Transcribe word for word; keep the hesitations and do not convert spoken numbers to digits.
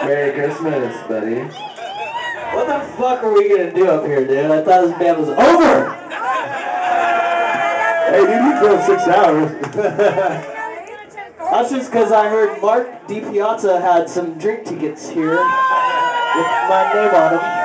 Merry Christmas, buddy. What the fuck are we gonna do up here, dude? I thought this band was over! Hey, dude, you drove six hours. That's just because I heard Mark DiPiazza had some drink tickets here with my name on them.